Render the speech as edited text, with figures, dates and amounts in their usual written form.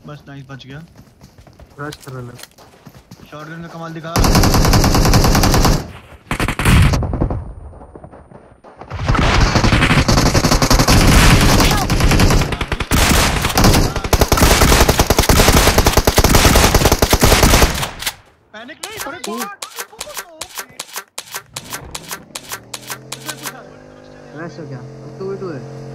बस नाइस बच गया। रश कर रहा है। शॉटगन का कमाल दिखा। पैनिक नहीं, थोड़े रश हो गया, अब 2v2 है।